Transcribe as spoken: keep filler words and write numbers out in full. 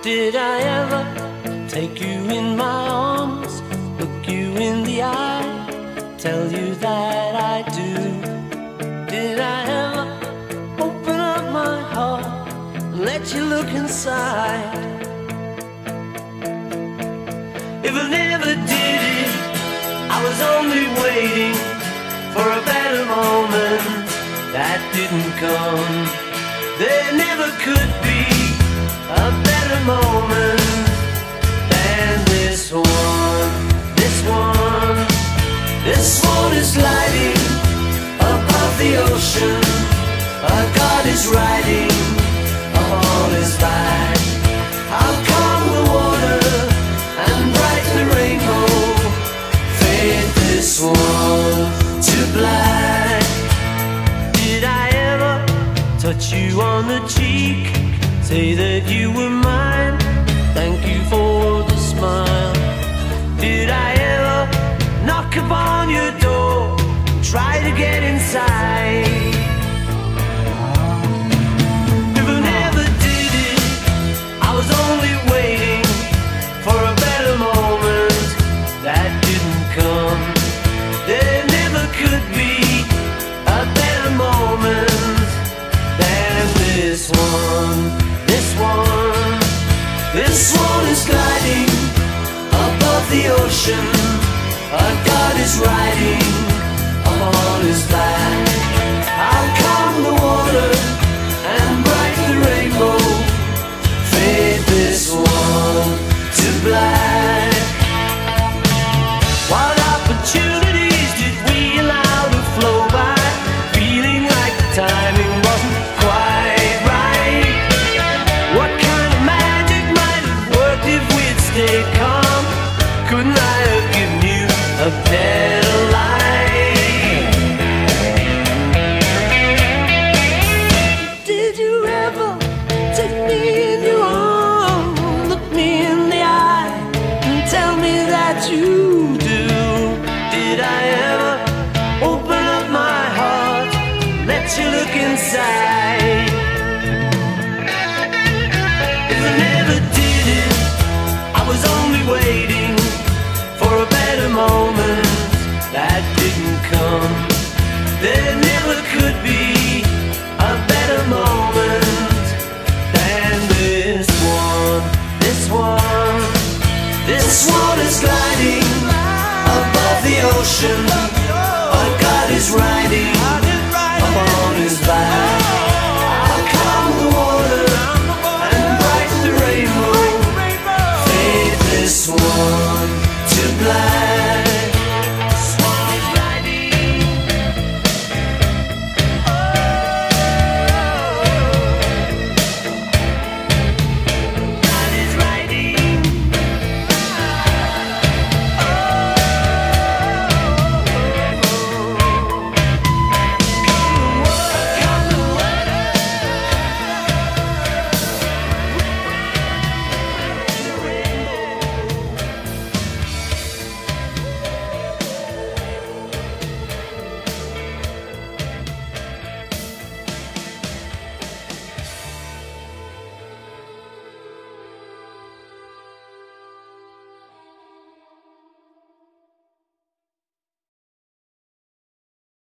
Did I ever take you in my arms, look you in the eye, tell you that I do? Did I ever open up my heart and let you look inside? If I never did it, I was only waiting for a better moment that didn't come. There never could be a better moment than this one. This one, this one is gliding above the ocean. A god is riding upon his back. How calm the water and brighten the rainbow, fade this one to black. Did I ever touch you on the cheek, say that you were mine, thank you for the smile? Did I ever knock upon your door, try to get inside? If I never did it, I was only waiting for a better moment that didn't come. There never could be a better moment than this one. This one, this one is gliding above the ocean. A god is riding upon his back. How calm the water and bright the rainbow, fade this one to black. What opportunities did we allow to flow by, feeling like the timing wasn't quite right? What kind of magic might have worked if we'd stayed calm? Couldn't I have given you a better life? Did you ever take me in your arms, look me in the eye, and tell me that you do? Did I ever open up my heart, let you look inside? If I never did it, I was only waiting for a better moment that didn't come. There never could be a better moment than this one. This one, this one is gliding above the ocean.